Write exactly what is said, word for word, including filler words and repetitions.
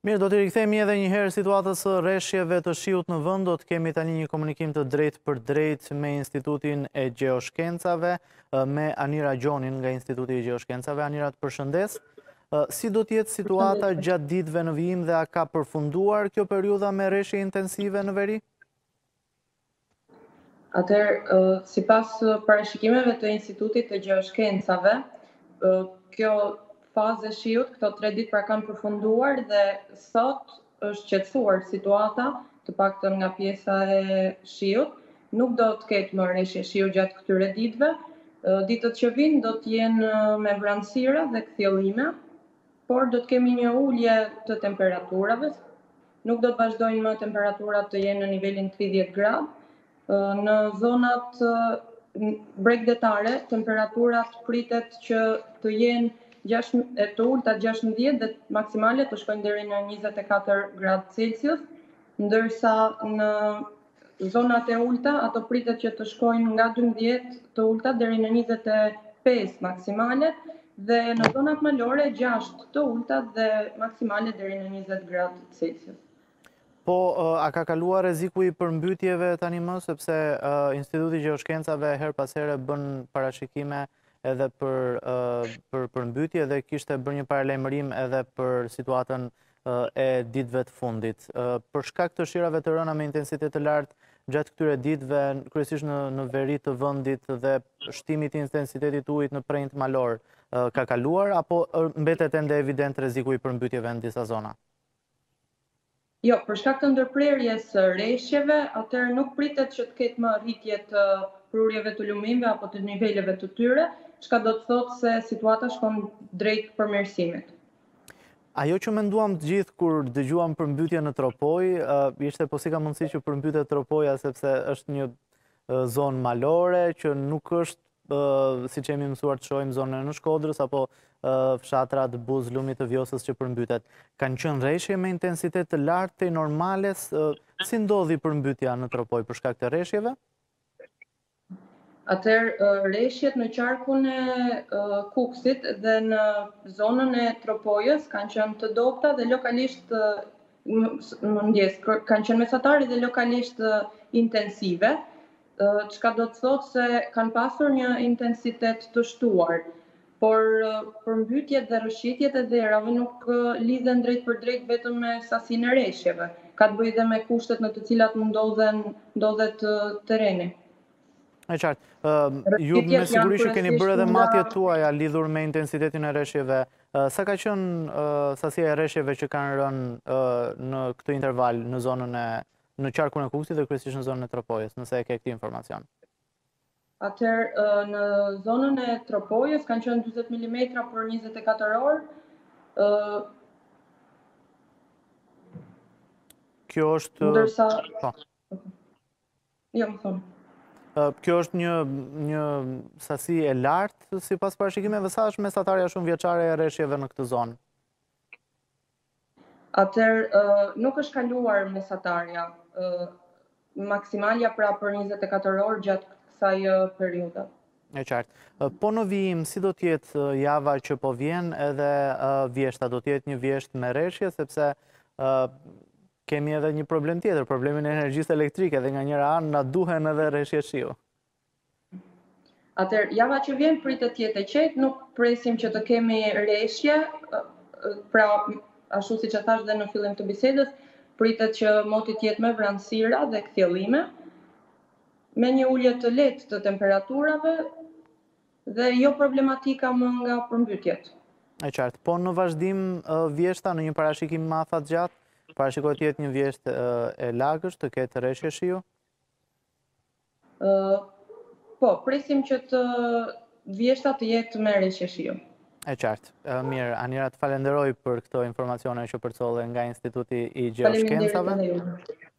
Mirë, do të rikthehemi edhe një herë situatës së rreshjeve të shiut në vend. Do të kemi tani një komunikim të drejtë për drejtë me Institutin e Gjeoshkencave, me Anira Gjonin nga Instituti i Gjeoshkencave. Anira, të përshëndes. Si do të jetë situata gjatë ditëve në vijim dhe a ka përfunduar kjo periudha me rreshje intensive në veri? Atëherë, sipas parashikimeve të Institutit të Gjeoshkencave, kjo fazë e shiut, këto tre ditë pra kanë përfunduar dhe sot është qetësuar situata, të paktën nga pjesa e shiut. Nuk do të ketë më rreshje shiu gjatë këtyre ditëve. Ditët që vijnë do të jenë me vranësira dhe kthjellime, por do të kemi një ulje të temperaturave. Nuk do të vazhdojnë më temperaturat të jenë në nivelin tridhjetë gradë. Në zonat bregdetare, temperaturat pritet që të jenë e të ulta gjashtëdhjetë dhe maksimale të shkojnë deri në njëzet e katër gradë Celsius, ndërsa në zonat e ulta ato pritet që të shkojnë nga dymbëdhjetë të ulta deri në njëzet e pesë maksimale dhe në zonat malore gjashtë të ulta dhe maksimale deri në njëzet gradë Celsius. Po, a ka kaluar rreziku i përmbytjeve tani më, sepse Instituti i Gjeoshkencave her pas here bën parashikime edhe për për përmbytje dhe kishte bërë një paralajmërim edhe për situatën e ditëve të fundit. Për shkak të shirave të rëna me intensitet të lartë gjatë këtyre ditëve, kryesisht në në veri të vendit dhe shtimit i intensitetit të ujit në prejnë malor, ka kaluar apo mbetet ende evident rreziku i përmbytjeve në disa zona? Jo, për shkak të ndërprerjes së rreshjeve, atëherë nuk pritet që të ketë më rritje të prurjeve të lumimeve apo të niveleve të tyre, çka do të thotë se situata shkon drejt përmirësimit. Ajo që menduam të gjithë kur dëgjuam përmbytje në Tropoj, ishte po si ka mundësi që përmbytet Tropoja sepse është një zonë malore që nuk është siç jemi mësuar të shohim zonën në Shkodrës apo fshatrat Buz, Lumi të Vjosës që përmbytet. Kanë qenë rreshje me intensitet të lartë të normales, si ndodhi përmbytja në Tropoj për shkak të rreshjeve? Atëherë, rreshjet në qarkun e Kukësit dhe në zonën e Tropojës kanë qenë të dobta dhe lokalisht mëngjes, kanë qenë mesatare dhe lokalisht intensive, çka do të thotë se kanë pasur një intensitet të shtuar, por përmbytjet dhe rrëshqitjet e dherave nuk lidhen drejt për drejt vetëm me sasinë e rreshjeve. Ka të bëjë dhe me kushtet në të cilat ndodhen ndodhet tereni. E qartë, ju me siguri që keni bërë edhe matjet tuaja lidhur me intensitetin e rreshjeve. Sa ka qenë sasia e rreshjeve që kanë rënë në këtë interval në zonën e në qarkun e Kukësit dhe kryesisht në zonën e Tropojës, nëse e ke këtë informacion? Atëherë, në zonën e Tropojës kanë qenë dyzet milimetra për njëzet e katër orë. Kjo është... Ndërsa... Jo, më thonë. Kjo është një, një sasi e lartë, si pas parashikimeve, sa është mesatarja shumë vjeçare e rreshjeve në këtë zonë? Atëherë, nuk është kaluar mesatarja. Maksimalja pra për njëzet e katër orë gjatë kësaj periudhe. E qartë. Po në vijim, si do t'jetë java që po vjen edhe vjeshta? Do t'jetë një vjesht me rreshje, sepse kemi edhe një problem tjetër, problemin e energjisë elektrike dhe nga njëra anë na duhen edhe rreshje shiu. Atëherë, java që vjen pritet të jetë e qetë, nuk presim që të kemi rreshje, pra ashtu siç e thash dhe në fillim të bisedës, pritet që moti të jetë me vranësira dhe kthjellime, me një ulje të lehtë të temperaturave dhe jo problematika më nga përmbytjet. E qartë, po në vazhdim vjeshta në një parashikim më afatgjatë, parashikohet të jetë një vjesht e lagësht, të ketë rreshje shiu? Po, presim që të vjeshta të jetë me rreshje shiu. E qartë. Mirë, Anira, të falenderoj për këto informacione që përcolle nga Instituti i Gjeoshkencave.